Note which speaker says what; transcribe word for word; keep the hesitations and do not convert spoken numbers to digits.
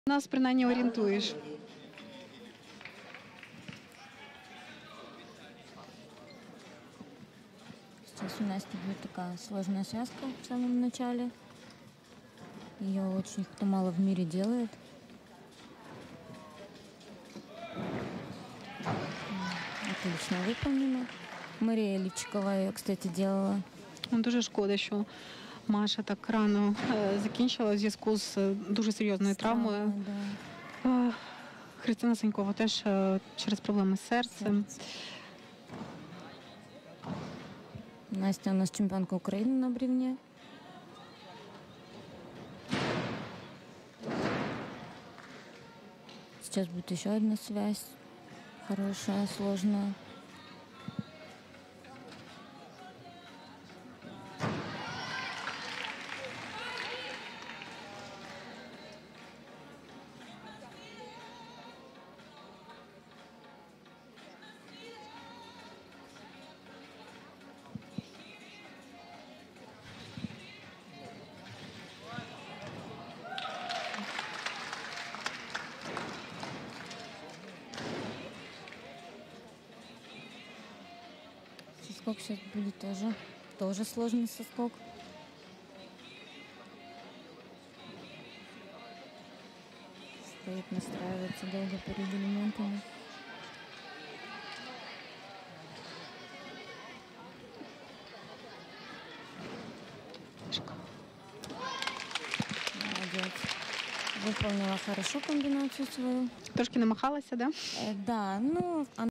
Speaker 1: Нас принаймні орієнтуєш.
Speaker 2: Сейчас у Насти будет такая сложная связка в самом начале. Ее очень кто мало в мире делает. Отлично выполнено. Мария Личикова ее, кстати, делала.
Speaker 1: Дуже шкода, що Маша так рано е, закінчила в зв'язку з е, дуже серйозною травмою.
Speaker 2: Да.
Speaker 1: Е, Христина Санькова теж е, через проблеми з серцем.
Speaker 2: Настя у нас чемпионка Украины на бревне. Сейчас будет еще одна связь. Хорошая, сложная. Соскок сейчас будет тоже, тоже сложный соскок. Стоит, настраивается долго перед элементами. Молодец. Выполнила хорошо комбинацию свою.
Speaker 1: Трошки намахалася, да?
Speaker 2: Э, да, ну,